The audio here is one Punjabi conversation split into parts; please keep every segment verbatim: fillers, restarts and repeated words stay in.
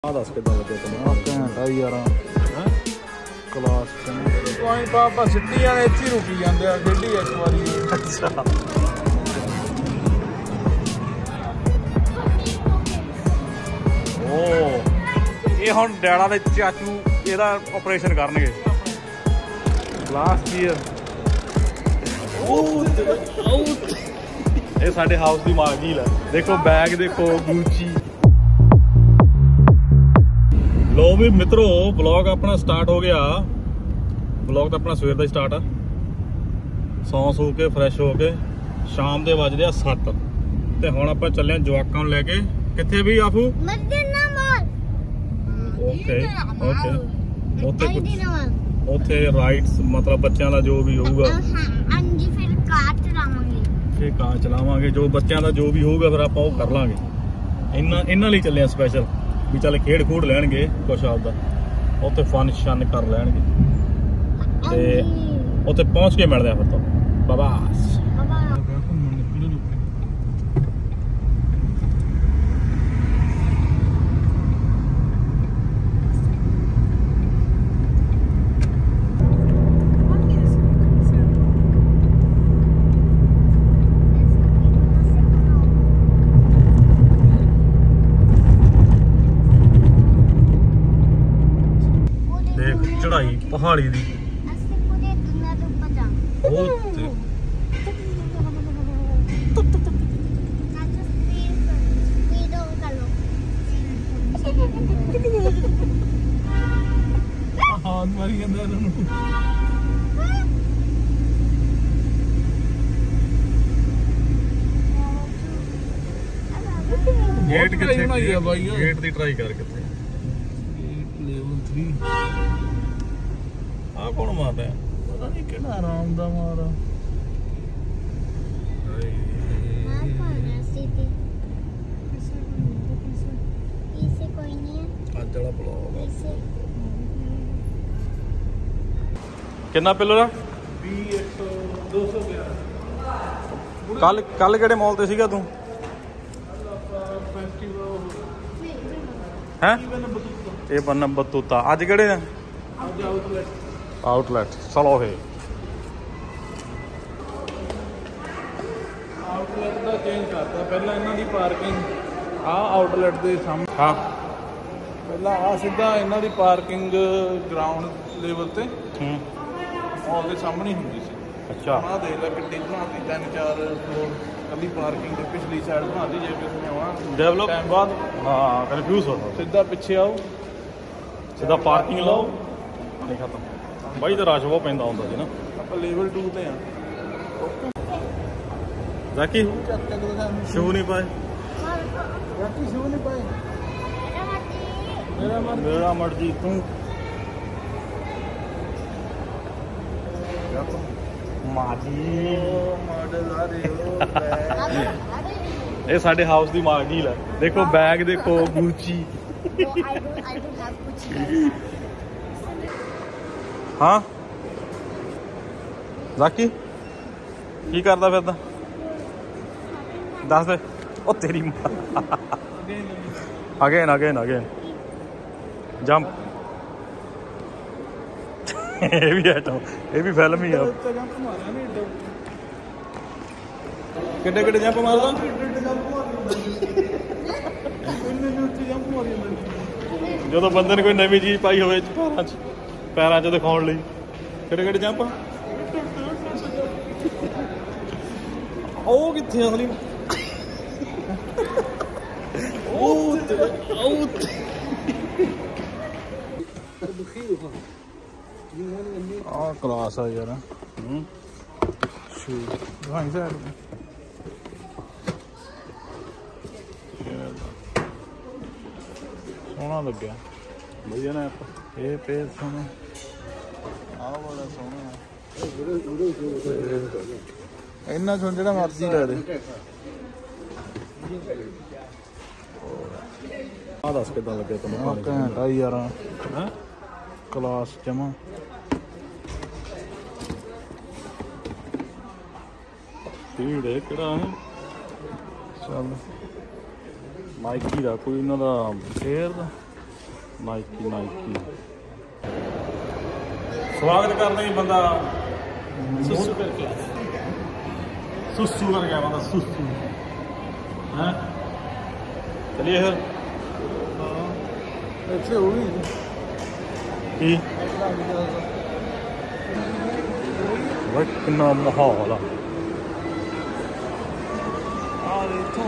ਆ ਦੱਸ ਕਿੱਦਾਂ ਲੱਗਿਆ ਤੈਨੂੰ? ਘੰਟਾ ਯਾਰ ਹੈ ਕਲਾਸ ਕੋਈ ਪਾਪਾ ਸਿੱਟੀ ਵਾਲੇ ਇੱਥੇ ਰੁਕੀ ਜਾਂਦੇ ਆ ਖੇਡੀ ਇੱਕ ਵਾਰੀ। ਅੱਛਾ ਓ ਇਹ ਹੁਣ ਡੈਡਾ ਦੇ ਚਾਚੂ ਇਹਦਾ ਆਪਰੇਸ਼ਨ ਕਰਨਗੇ। ਲਾਸਟ ਈਅਰ ਇਹ ਸਾਡੇ ਹਾਊਸ ਦੀ ਮਾਰਗੀਲ ਹੈ। ਦੇਖੋ ਬੈਗ ਦੇਖੋ ਗੂਚੀ। ਲੋ ਵੀ ਮਿੱਤਰੋ ਵਲੌਗ ਆਪਣਾ ਸਟਾਰਟ ਹੋ ਗਿਆ। ਵਲੌਗ ਤਾਂ ਆਪਣਾ ਸਵੇਰ ਦਾ ਹੀ ਸਟਾਰਟ ਆ। ਸੌਂ ਸੂ ਕੇ ਫਰੈਸ਼ ਹੋ ਕੇ ਸ਼ਾਮ ਦੇ ਵੱਜਦੇ ਆ ਸੱਤ ਤੇ ਹੁਣ ਆਪਾਂ ਚੱਲੇ ਆ ਜਵਾਕਾਂ ਨੂੰ ਲੈ ਕੇ। ਕਿੱਥੇ ਵੀ ਆਫੂ? Madina mall. ਓਕੇ ਓਕੇ ਉੱਥੇ ਕੁਝ ਉੱਥੇ ਰਾਈਟਸ ਮਤਲਬ ਬੱਚਿਆਂ ਦਾ ਜੋ ਵੀ ਹੋਊਗਾ ਹਾਂਜੀ ਫਿਰ ਕਾਰ ਚਲਾਵਾਂਗੇ। ਫੇਰ ਕਾਰ ਚਲਾਵਾਂਗੇ ਜੋ ਬੱਚਿਆਂ ਦਾ ਜੋ ਵੀ ਹੋਊਗਾ ਫਿਰ ਆਪਾਂ ਉਹ ਕਰ ਲਾਂਗੇ। ਇਹਨਾਂ ਇਹਨਾਂ ਲਈ ਚੱਲੇ ਆ ਸਪੈਸ਼ਲ ਵੀ ਚੱਲ ਖੇਡ ਖੂਡ ਲੈਣਗੇ ਕੁਛ ਆਪਦਾ ਉੱਥੇ ਫਨ ਸ਼ਨ ਕਰ ਲੈਣਗੇ ਤੇ ਉੱਥੇ ਪਹੁੰਚ ਕੇ ਮਿਲਦੇ ਆ ਫਿਰ ਤੋਂ ਬਾਬਾਸ। ਚੜਾਈ ਪਹਾੜੀ ਦੀ ਅਸੀਂ ਪੂਰੇ ਦੁਨੀਆ ਦੇ ਉੱਪਰ ਜਾਵਾਂਗੇ। ਬਹੁਤ ਚਾਚੂ ਸਪੀਡ ਸਪੀਡ ਓਨ ਕਰ ਲਓ। ਹਾਂ ਮਾਰੀ ਜਾਂਦਾ ਇਹਨਾਂ ਨੂੰ। ਗੇਟ ਕਿੱਥੇ ਬਣਾਈ ਆ ਬਾਈ? ਗੇਟ ਦੀ ਟਰਾਈ ਕਰ ਕਿੱਥੇ? Gate level three. ਆ ਕੌਣ ਮਾਰ ਰਿਹਾ? ਪਤਾ ਨਹੀਂ ਕਿਹੜਾ ਆਰਾਮ ਦਾ ਮਾਰਾ। ਮਾਰ ਪਾਣਾ ਸਿੱਧੀ ਇਸੇ ਕੋਈ ਨਹੀਂ ਹੈ। ਅੱਜ ਵਾਲਾ ਬਲੌਗ ਇਸੇ ਕਿੰਨਾ ਪਿਲਰ ਆ? ਵੀਹ ਇੱਕ ਸੌ ਦੋ ਸੌ ਗਿਆਰਾਂ। ਕੱਲ ਕੱਲ ਕਿਹੜੇ ਮਾਲ ਤੇ ਸੀਗਾ ਤੂੰ? ਹੈ ਇਹ ਬੰਨਾ ਬਤੂਤਾ। ਅੱਜ ਕਿਹੜੇ ਆ? ਅੱਜ ਆਊਟਲੈਟ। ਆਊਟਲੈਟ ਚਲੋ ਫੇ ਆਊਟਲੈਟ ਦਾ ਚੇਂਜ ਕਰਤਾ। ਪਹਿਲਾਂ ਇਹਨਾਂ ਦੀ ਪਾਰਕਿੰਗ ਆ ਆਊਟਲੈਟ ਦੇ ਸਾਹਮਣੇ। ਹਾਂ ਪਹਿਲਾਂ ਆ ਸਿੱਧਾ ਇਹਨਾਂ ਦੀ ਪਾਰਕਿੰਗ ਗਰਾਊਂਡ ਲੈਵਲ ਤੇ ਹੂੰ ਉਹਦੇ ਸਾਹਮਣੇ ਹੁੰਦੀ ਸੀ। ਅੱਛਾ ਆ ਦੇਖ ਲੈ ਕਿੱਡੀ ਬਣਾਤੀ ਤਿੰਨ ਚਾਰ ਫਲੋਰ ਕੱਲੀ ਪਾਰਕਿੰਗ ਦੇ ਪਿਛਲੀ ਸਾਈਡ ਬਣਾਤੀ। ਜੇ ਕਿਸੇ ਨੇ ਆਉਣਾ ਡਿਵੈਲਪ ਟਾਈਮ ਬਾਅਦ ਹਾਂ ਕਨਫਿਊਜ਼ ਹੋ ਗਿਆ। ਸਿੱਧਾ ਪਿੱਛੇ ਆਓ ਸਿੱਧਾ ਪਾਰਕਿੰਗ ਲਾਓ ਨਹੀਂ ਖਤਮ। ਬਾਈ ਤਾਂ ਰਸ਼ ਬਹੁਤ ਪੈਂਦਾ ਹੁੰਦਾ ਸੀ ਨਾ। ਆਪਾਂ ਲੈਵਲ ਟੂ ਤੇ ਆ। ਜ਼ਾਕੀ ਚੱਕ ਕੇ ਦਿਖਾਉਂ ਸ਼ੂ ਨਹੀਂ ਪਾਏ। ਬਾਕੀ ਸ਼ੂ ਨਹੀਂ ਪਾਏ। ਮੇਰਾ ਮਰਜ਼ੀ ਮੇਰਾ ਮਰਜੀ ਤੂੰ ਮਾਜੀ। ਮਾਡਲ ਆ ਰਹੇ ਹੋ ਇਹ ਸਾਡੇ ਹਾਊਸ ਦੀ ਮਾਰਗੀਲ ਹੈ। ਦੇਖੋ ਬੈਗ ਦੇਖੋ ਗੂਚੀ। I don't I don't have ਕੁਝ। ਹਾਂ ਜ਼ਾਕੀ ਕੀ ਕਰਦਾ ਫਿਰਦਾ? ਦੱਸ ਦੇ। ਉਹ ਤੇਰੀ ਅਗੇਨ ਅਗੇਨ ਅਗੇਨ ਜੰਪ। ਇਹ ਵੀ ਆਈਟਮ ਇਹ ਵੀ ਫਿਲਮ ਹੀ ਆ। ਜੰਪ ਮਾਰਿਆ ਨਹੀਂ ਏਡਾ। ਕਿੱਡੇ ਕਿੱਡੇ ਜੰਪ ਮਾਰਦਾ? ਇੰਨੇ ਨੂੰ ਉੱਚੀ ਜੰਪ ਮਾਰੀ ਜਾਂਦੇ। ਜਦੋਂ ਬੰਦੇ ਨੇ ਕੋਈ ਨਵੀਂ ਚੀਜ਼ ਪਾਈ ਹੋਵੇ ਪੈਰਾਂ 'ਚ ਪੈਰਾਂ 'ਚ ਦਿਖਾਉਣ ਲਈ ਕਿਹੜੇ ਕਿਹੜੇ ਜੰਪ। ਉਹ ਕਿੱਥੇ ਅਸਲੀ? ਉਹ ਉਹ ਆ ਕਲਾਸ ਆ ਯਾਰ। ਹੂੰ ਸ਼ੂ ਦਿਖਾਈ ਸਾਈਡ ਸੋਹਣਾ ਲੱਗਿਆ। ਵਧੀਆ ਨਾ ਇਹ ਪੇਜ ਸੋਹਣਾ। ਆਹ ਵਾਲਾ ਸੋਹਣਾ। ਇੰਨਾ ਚੋਂ ਜਿਹੜਾ ਮਰਜ਼ੀ ਲੈ ਦੇ। ਆ ਦੱਸ ਕਿੱਦਾਂ ਲੱਗਿਆ ਤੈਨੂੰ? ਘੰਟਾ ਯਾਰ ਹੈ ਕਲਾਸ ਜਮਾ। ਭੀੜ ਕਿਹੜਾ ਹੈ? ਚੱਲ ਨਾਈਕੀ ਦਾ ਕੋਈ ਇਹਨਾਂ ਦਾ 에ਅਰ ਦਾ ਨਾਈਕੀ ਨਾਈਕੀ ਸਵਾਗਤ ਕਰਦੇ ਹੀ ਬੰਦਾ ਸੁਸੂ ਕਰਕੇ ਸੁਸੂ ਕਰ ਗਿਆ ਬੰਦਾ ਸੁਸੂ ਹੈ ਚਲਿਏ ਫਿਰ ਇੱਥੇ ਹੋ ਗਈ ਕੀ ਵਾ ਕਿੰਨਾ ਮਾਹੌਲ ਆ ਆ ਦੇ ਇੱਥੋਂ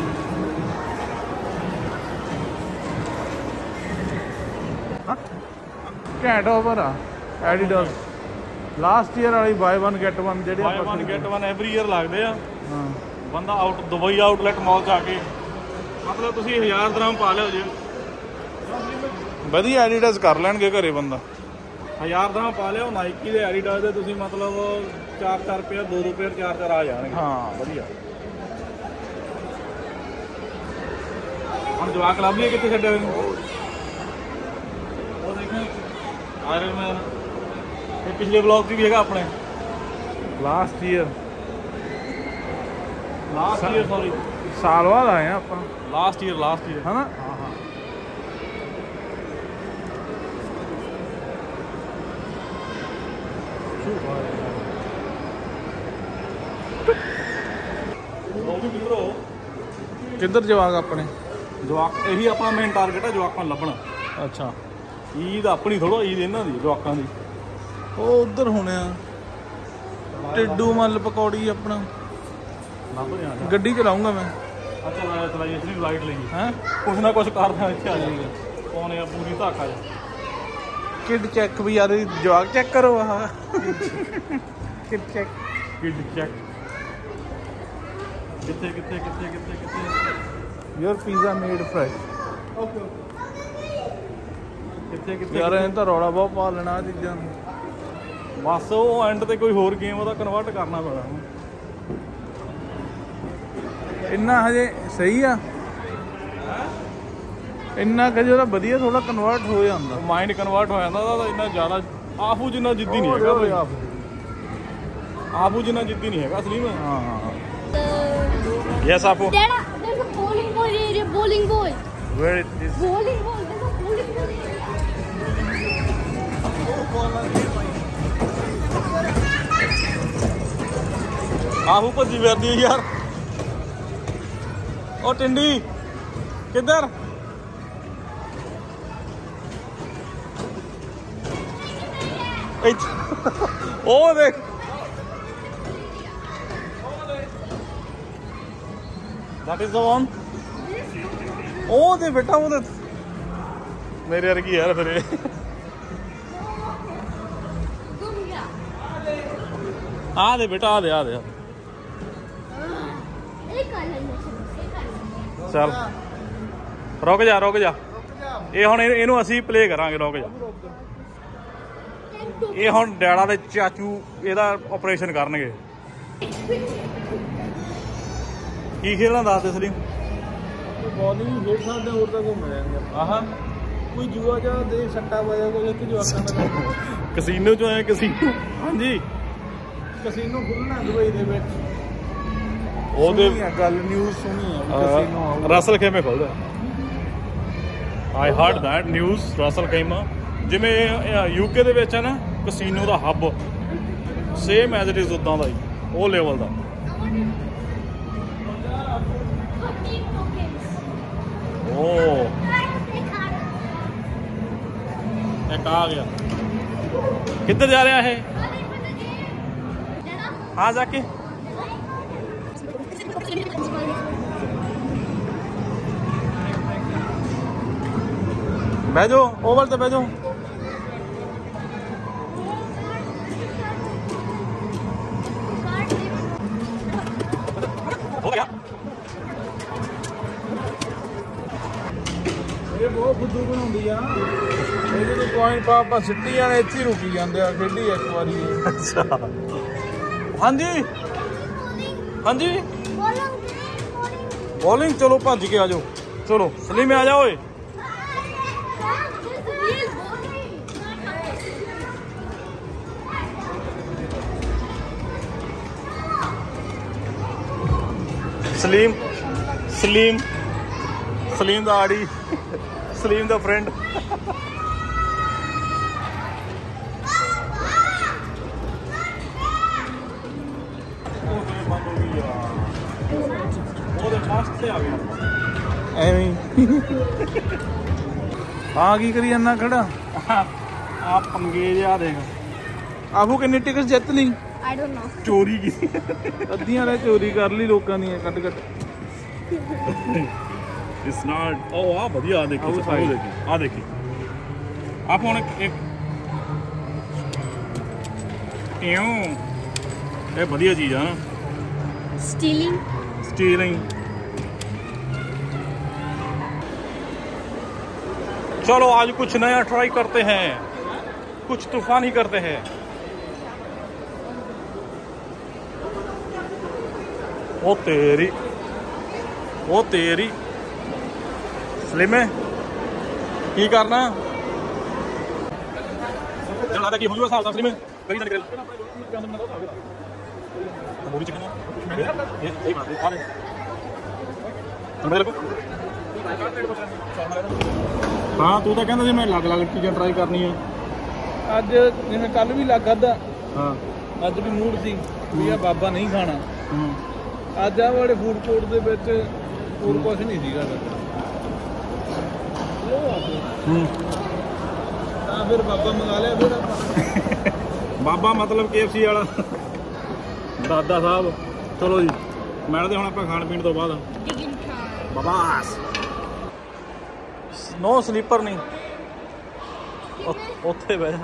ਘੈਂਟ ਆਫਰ ਆ ਐਡੀਡਾਸ ਲਾਸਟ ਈਅਰ ਵਾਲੀ ਬਾਈ ਵਨ ਗੈਟ ਵਨ ਜਿਹੜੇ buy one get one every year ਲੱਗਦੇ ਆ ਹਾਂ ਬੰਦਾ ਆਊਟ ਦੁਬਈ ਆਊਟਲੈਟ ਮਾਲ ਜਾ ਕੇ ਮਤਲਬ ਤੁਸੀਂ ਹਜ਼ਾਰ ਦਰਾਮ ਪਾ ਲਿਓ ਜੇ ਵਧੀਆ ਐਡੀਡਾਸ ਕਰ ਲੈਣਗੇ ਘਰੇ ਬੰਦਾ ਹਜ਼ਾਰ ਦਰਾਮ ਪਾ ਲਿਓ ਨਾਈਕੀ ਦੇ ਐਡੀਡਾਸ ਦੇ ਤੁਸੀਂ ਮਤਲਬ ਚਾਰ ਚਾਰ ਰੁਪਏ ਦੋ ਦੋ ਰੁਪਏ ਚਾਰ ਚਾਰ ਆ ਜਾਣਗੇ ਹਾਂ ਵਧੀਆ ਹੁਣ ਜਵਾਕ ਲੱਭ ਲਈਏ ਕਿੱਥੇ ਛੱਡਿਆ ਇਹਨੂੰ ਉਹ ਦੇਖੋ ਆਇਰਨ ਮੈਨ ਇਹ ਪਿਛਲੇ ਵਲੌਗ 'ਚ ਵੀ ਹੈਗਾ ਆਪਣੇ last year last year sorry ਸਾਲ ਬਾਅਦ ਆਏ ਆ ਆਪਾਂ ਲਾਸਟ ਈਅਰ ਲਾਸਟ ਈਅਰ ਹਨਾ ਹਾਂ ਹਾਂ ਉਹ ਵੀ ਮਿੱਤਰੋ ਕਿੱਧਰ ਜਵਾਕ ਆਪਣੇ ਜਵਾਕ ਇਹੀ ਆਪਣਾ ਮੇਨ ਟਾਰਗੇਟ ਹੈ ਜਵਾਕਾਂ ਨੂੰ ਲੱਭਣਾ ਅੱਛਾ ਈਦ ਆਪਣੀ ਥੋੜੋ ਈਦ ਇਹਨਾਂ ਦੀ ਜਵਾਕਾਂ ਦੀ ਉਹ ਉਧਰ ਹੋਣੇ ਆ ਟਿੱਡੂ ਮੱਲ ਪਕੌੜੀ ਆਪਣਾ ਲੱਭ ਰਿਹਾ ਗੱਡੀ ਚਲਾਉਂਗਾ ਮੈਂ ਅੱਛਾ ਮੈਂ ਚਲਾਈ ਇਸ ਲਈ ਲਾਈਟ ਲਈ ਹੈ ਕੁਛ ਨਾ ਕੁਛ ਕਰਦਾ ਇੱਥੇ ਆ ਜਾਈਏ ਪਾਉਣੇ ਆ ਪੂਰੀ ਧਾਕਾ ਜਾ ਕਿਡ ਚੈੱਕ ਵੀ ਯਾਰ ਜਵਾਕ ਚੈੱਕ ਕਰੋ ਆਹ ਕਿਡ ਚੈੱਕ ਕਿਡ ਚੈੱਕ ਕਿੱਥੇ ਕਿੱਥੇ ਕਿੱਥੇ ਕਿੱਥੇ ਕਿੱਥੇ your pizza made fresh okay ਕਿੱਥੇ ਕਿੱਥੇ ਯਾਰ ਇਹ ਤਾਂ ਰੌਲਾ ਬਹੁਤ ਪਾ ਲੈਣਾ ਆ ਚੀਜ਼ਾਂ ਨੂੰ ਬਸ ਉਹ ਐਂਡ ਤੇ ਕੋਈ ਹੋਰ ਗੇਮ ਉਹਦਾ ਕਨਵਰਟ ਕਰਨਾ ਪੈਣਾ ਇੰਨਾ ਹਜੇ ਸਹੀ ਆ ਇੰਨਾ ਕਿ ਜਿਹੜਾ ਵਧੀਆ ਥੋੜਾ ਕਨਵਰਟ ਹੋ ਜਾਂਦਾ ਮਾਈਂਡ ਕਨਵਰਟ ਹੋ ਜਾਂਦਾ ਉਹਦਾ ਇੰਨਾ ਜ਼ਿਆਦਾ ਆਫੂ ਜਿੰਨਾ ਜਿੱਦੀ ਨਹੀਂ ਹੈਗਾ ਬਈ ਆਫੂ ਜਿੰਨਾ ਜਿੱਦੀ ਨਹੀਂ ਹੈਗਾ ਅਸਲੀ ਵਿੱਚ ਹਾਂ ਹਾਂ ਯੈਸ ਆਫੂ Dad, there's a bowling ball area. Bowling ball. Where it is Bowling ball. There's a bowling ball area. ਆਹੂ ਭੱਜੀ ਫਿਰਦੀ ਯਾਰ ਉਹ ਟਿੰਡੀ ਕਿੱਧਰ ਇੱਥੇ ਉਹ ਦੇਖ that is the one ਉਹ ਦੇ ਬੇਟਾ ਉਹਦੇ ਮੇਰੇ ਵਰਗੀ ਯਾਰ ਫਿਰ ਇਹ Gum gaya. ਆ ਦੇ ਬੇਟਾ ਆ ਦੇ ਆ ਦੇ एक अलग मशीन. एक अलग. ਚੱਲ ਰੁਕ ਜਾ ਰੁਕ ਜਾ ਇਹ ਹੁਣ ਇਹ- ਇਹਨੂੰ ਅਸੀਂ ਪਲੇ ਕਰਾਂਗੇ ਰੁਕ ਜਾ ਇਹ ਹੁਣ ਡੈਡਾ ਦੇ ਚਾਚੂ ਇਹਦਾ ਆਪਰੇਸ਼ਨ ਕਰਨਗੇ ਕੀ ਖੇਡਣਾ ਦੱਸ ਦੇ ਸਲੀਮ ਬੋਲਿੰਗ ਖੇਡ ਸਕਦੇ ਹੋਰ ਤਾਂ ਘੁੰਮ ਜਾਂਦੇ ਆਹਾਂ ਕੋਈ ਜੂਆ ਜਾ ਦੇ ਸੱਟਾ ਵਜਾ ਕੋਈ ਇੱਕ ਜਵਾਕਾਂ ਦਾ ਕਸੀਨੋ ਚੋਂ ਆਇਆ ਕਸੀਨੋ ਹਾਂਜੀ ਕਸੀਨੋ ਖੁੱਲਣਾ ਦੁਬਈ ਦੇ ਵਿੱਚ ਉਹਦੇ ਸੁਣੀ ਆ ਗੱਲ ਨਿਊਜ਼ ਸੁਣੀ ਆ ਵੀ ਕਸੀਨੋ ਆਊਗਾ ਰਸਲ ਖੇਮੇ ਖੁੱਲਦਾ I heard that news Ras al Khaimah ਜਿਵੇਂ ਯੂਕੇ ਦੇ ਵਿੱਚ ਹੈ ਨਾ ਕਸੀਨੋ ਦਾ hub same as it is ਉਦਾਂ ਦਾ ਹੀ ਉਹ ਲੈਵਲ ਦਾ fourteen tokens. ਓ They can't. ਇੱਕ ਆ ਗਿਆ ਕਿੱਧਰ ਜਾ ਰਿਹਾ ਇਹ ਹਾਂ ਜਾ ਕੇ ਬਹਿ ਜਾਓ ਓਵਲ ਤੇ ਬਹਿ ਜਾਓ ਹੋ ਗਿਆ ਇਹ ਬਹੁਤ ਫੁੱਦੂ ਬਣਾਉਂਦੀ ਆ ਇਹਦੇ ਤੋਂ ਪੁਆਇੰਟ ਪਾ ਪਾ ਸਿੱਟੀ ਜਾਣੇ ਇੱਥੇ ਹੀ ਰੁਕੀ ਜਾਂਦੇ ਆ ਖੇਡੀ ਇੱਕ ਵਾਰੀ ਇਹ। ਅੱਛਾ ਹਾਂਜੀ ਹਾਂਜੀ Bowling. Bowling. ਬੋਲਿੰਗ ਚਲੋ ਭੱਜ ਕੇ ਆ ਜਾਓ ਚਲੋ ਸਲੀਮ ਆ ਜਾ ਓਏ There's real bowling. Salim Salim Salim ਦਾ ਆੜੀ ਸਲੀਮ ਦਾ ਫਰੈਂਡ। ਉਹਦੇ ਫਾਸਟ ਤੇ ਆ ਗਿਆ ਐਵੇਂ ਆ ਕੀ ਕਰੀ ਜਾਂਦਾ ਖੜਾ। ਆ ਪੰਗੇ ਜਿਹਾ ਦੇਖ। ਆਹੋ ਕਿੰਨੀ ਟਿਕਟ ਜਿੱਤ ਲਈ। I don't know. ਚੋਰੀ ਕੀਤੀ ਅੱਧੀਆਂ ਨੇ ਚੋਰੀ ਕਰ ਲਈ ਲੋਕਾਂ ਦੀਆਂ ਕੱਟ ਕੱਟ। It's not. ਉਹ ਆ ਵਧੀਆ। ਆ ਦੇਖੀ ਆਹ ਉਹ side। ਦੇਖੀ ਆ ਦੇਖੀ ਆਪ ਹੁਣ ਇੱਕ ਕਿਉਂ ਇਹ ਵਧੀਆ ਚੀਜ਼ ਆ ਨਾ। Stealing. स्टीयरिंग। चलो आज कुछ नया ट्राई करते हैं, कुछ तूफान ही करते हैं। ओ तेरी ओ तेरी स्लिम है की करना चला था की हो साल स्लिम कहीं ना निकल वो भी चिकन है ये एक बात है आ ले मेरे को हाँ तू तो कहना जी मैं अलग अलग चीज़ें ट्राई करनी है। ਅੱਜ ਜਿਵੇਂ ਕੱਲ ਵੀ ਲੱਗ ਖਾਦਾ। हाँ ਅੱਜ ਵੀ ਮੂਡ ਸੀ ਵੀ ਆ ਬਾਬਾ ਨਹੀਂ ਖਾਣਾ। ਅੱਜ ਆ ਵਾਲੇ ਫੂਡ ਕੋਰਟ ਦੇ ਵਿੱਚ ਹੋਰ ਕੁਝ ਨਹੀਂ ਸੀਗਾ ਤਾਂ ਫਿਰ ਬਾਬਾ ਮੰਗਾ ਲਿਆ ਫਿਰ ਆਪਾਂ। ਬਾਬਾ ਮਤਲਬ ਕੇ ਐਫ ਸੀ ਵਾਲਾ ਦਾਦਾ ਸਾਹਿਬ। ਚਲੋ ਜੀ ਮਿਲਦੇ ਹੁਣ ਆਪਾਂ ਖਾਣ ਪੀਣ ਤੋਂ ਬਾਅਦ। Digging time. ਬਬਾਸ ਨੋ ਸਲੀਪਰ ਨਹੀਂ ਉ- ਉੱਥੇ ਬਹਿ ਜਾ।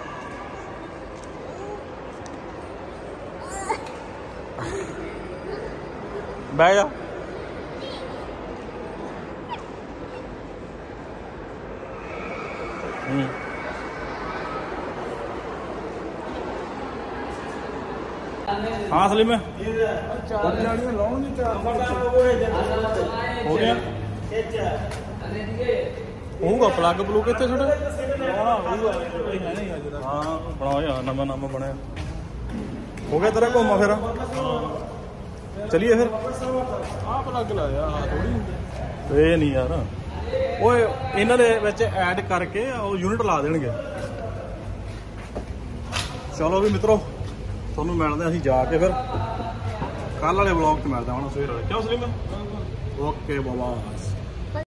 ਬਹਿ ਜਾ। ਹੂੰ हाँ सलीम है ਚਾਰ ਜਾਣੀਆਂ ਲਾਉਣਗੇ ਚਾਰ हो गया होगा प्लग प्लुग इतने छोटे हाँ बनाओ यार नवा नवा बनया हो गया तेरा घूमा फिर चलिए फिर ਆਪ ਲੱਗ ਲਾਇਆ ਥੋੜੀ ਇਹ ਨਹੀਂ ਯਾਰ ਓਏ ਇਹਨਾਂ ਦੇ ਵਿੱਚ ਐਡ ਕਰਕੇ ਉਹ ਯੂਨਿਟ ਲਾ ਦੇਣਗੇ। ਚਲੋ ਵੀ ਮਿੱਤਰੋ ਤੁਹਾਨੂੰ ਮਿਲਦੇ ਅਸੀਂ ਜਾ ਕੇ ਫਿਰ ਕੱਲ ਵਾਲੇ ਵਲੌਗ 'ਚ ਮਿਲਦਾ ਹੁਣ ਸਵੇਰ ਵਾਲੇ ਕਿਉਂ ਸਲੀਮ ਓਕੇ ਬਾਬਾ।